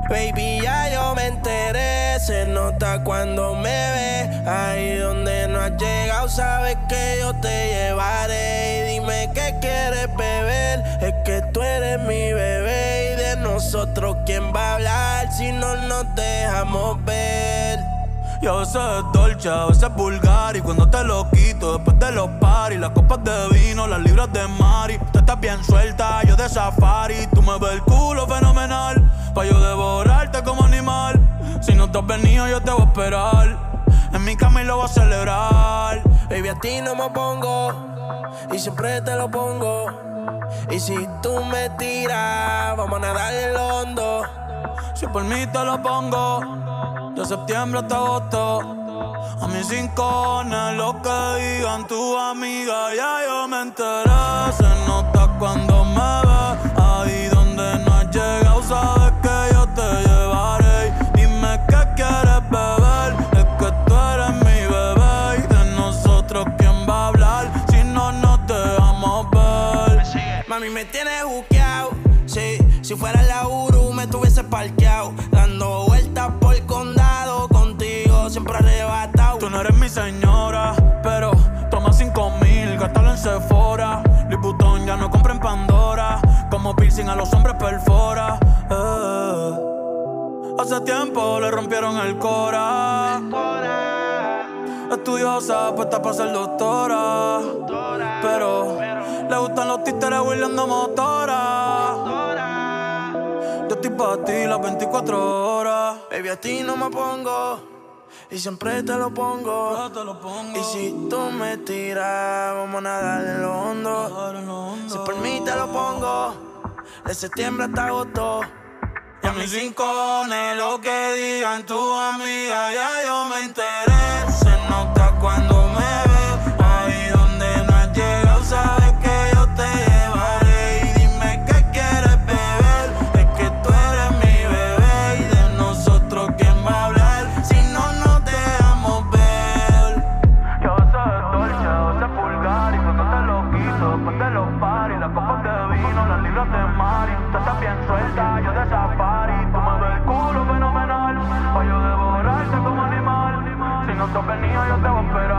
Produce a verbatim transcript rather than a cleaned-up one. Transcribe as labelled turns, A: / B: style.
A: Baby, ya yo me enteré, se nota cuando me ves. Ahí donde no has llegado, sabes que yo te llevaré. Y dime qué quieres beber, es que tú eres mi bebé. Y de nosotros, ¿quién va a hablar si no nos dejamos ver?
B: Y a veces es dolce, a veces es vulgar. Y cuando te lo quito, después de los paris, las copas de vino, las libras de Mari. Tú estás bien suelta, yo de safari. Tú me ves el culo fenomenal, pa' yo devorarte como animal. Si no te has venido, yo te voy a esperar. En mi cama y lo voy a celebrar.
A: Baby, a ti no me pongo, y siempre te lo pongo. Y si tú me tiras, vamos a nadar en lo hondo.
B: Si por mí te lo pongo, de septiembre hasta agosto. A mis rincones, lo que digan tu amiga, ya yo me enteré. Se nota cuando me ves, ahí donde no has llegado, sabes que yo te llevaré. Dime qué quieres beber, es que tú eres mi bebé. Y de nosotros, ¿quién va a hablar si no nos dejamos ver?
A: Mami, me tienes buqueado, sí. Si fuera la Uru, me tuviese parqueado, dando vueltas por el condado, contigo siempre arrebatado.
B: Tú no eres mi señora, pero toma cinco mil, gástalo en Sephora. Liputón ya no compra en Pandora, como piercing a los hombres perfora. eh. Hace tiempo le rompieron el cora. Estudiosa, puesta para ser doctora, pero le gustan los títeres huirleando motora. Yo estoy pa' ti las veinticuatro horas.
A: Baby, a ti no me pongo, y siempre te lo pongo.
B: Yo te lo pongo.
A: Y si tú me tiras, vamos a nadar en lo hondo.
B: Nadar en lo hondo.
A: Si por mí te lo pongo, de septiembre hasta agosto.
B: Y a mis rincones, lo que digan tu amiga, ya yo me enteré. Se nota cuando me ves, ahí donde no has llegado, sabes que yo te llevaré. Y dime qué quieres beber, es que tú eres mi bebé. Y de nosotros, ¿quién va a hablar si no nos dejamos ver? Y a veces es dolce, a veces es vulgar. Y cuando te lo quito, después de los paris, las copas de vino, las libras de Mari. Tú estás bien suelta, yo de safari. Tú me ves el culo fenomenal, pa' yo devorarte como animal. Si no te has venido, yo te voy a esperar.